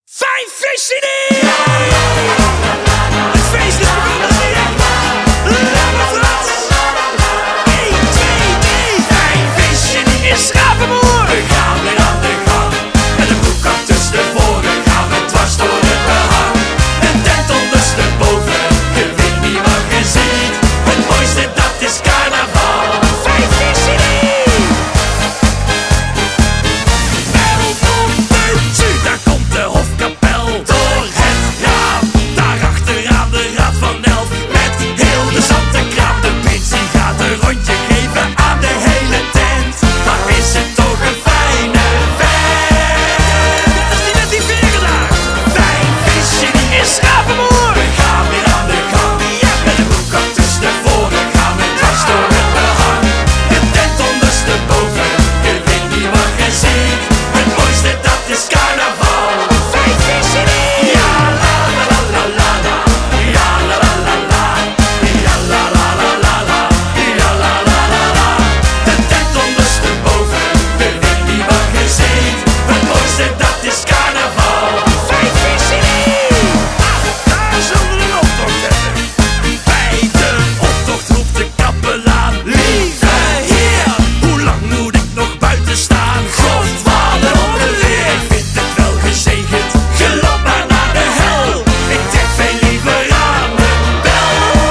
Fijn visje niet! Het feest is begonnen, zie ik! Lange Frans! 1, 2, 3! Fijn visje niet is schapenmoer! We gaan weer aan de gang. Met een broekkast tussen de voren gaan we dwars door het behang. Een tent ondersteboven, je weet niet wat je ziet. Het mooiste dat is carnaval. Fijn visje niet! Daar komt de hofkapel door het raam. Daarachter aan de Raad van Elf met heel de zantenkraam. De prins die gaat een rondje geven aan de hele tent. Maar is het toch een fijne vent? Dat is die met die veren daar! Fijn visje die Is schapenmoer! We gaan weer aan de gang. Met een broekkast tussen de voren gaan we dwars door het behang. Een tent ondersteboven, je weet niet wat je ziet. Het mooiste dat is carnaval. Fijn visje niet! Ja la la la la la, ja la la la la, ja la la la la la, ja la la la la. De tent ondersteboven, je weet niet wat je ziet. Het mooiste dat is carnaval. Fijn visje niet! Daar zullen we een optocht hebben. Bij de optocht roept de kapelaan: lieve heer, hoe lang moet ik nog buiten staan? Godvader onderweer, ik vind het wel gezegend. Geloop maar naar de hel. Ik trek veel liever aan de bel.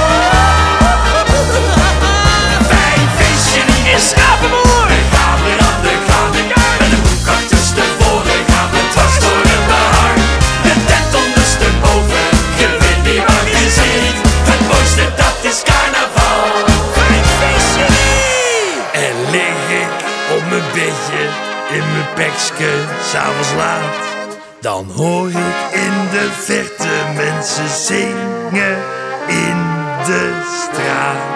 Fijn visje niet Is schapenmoer! We gaan weer aan de gang. Met een broekkast tussen de voren gaan we dwars door het behang. Een tent ondersteboven, je weet niet wat je ziet. Het mooiste dat is carnaval. Fijn visje niet! En lig ik op mijn bedje, in mijn pekske, s'avonds laat. Dan hoor ik in de verte mensen zingen in de straat.